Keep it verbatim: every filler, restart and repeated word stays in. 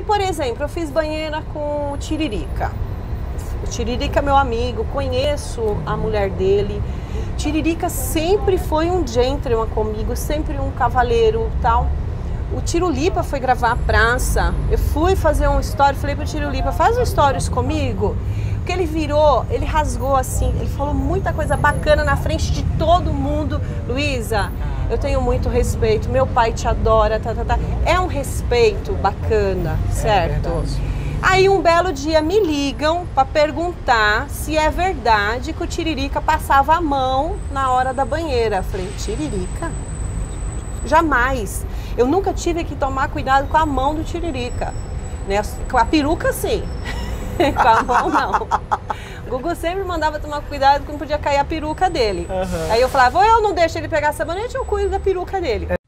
por exemplo, eu fiz banheira com o Tiririca. O Tiririca é meu amigo, conheço a mulher dele. Tiririca sempre foi um gentleman comigo, sempre um cavaleiro, tal. O Tirulipa foi gravar a praça. Eu fui fazer um story, falei pro Tirulipa, faz um stories comigo. Porque ele virou, ele rasgou assim, ele falou muita coisa bacana na frente de todo mundo. Luísa, eu tenho muito respeito, meu pai te adora, tá, tá, tá. É um respeito bacana, certo? É Aí um belo dia me ligam para perguntar se é verdade que o Tiririca passava a mão na hora da banheira. Eu falei, Tiririca? Jamais. Eu nunca tive que tomar cuidado com a mão do Tiririca. Né? Com a peruca, sim. Com a mão, não. O Gugu sempre mandava tomar cuidado que não podia cair a peruca dele. Uhum. Aí eu falava, ou eu não deixo ele pegar sabonete, eu cuido da peruca dele.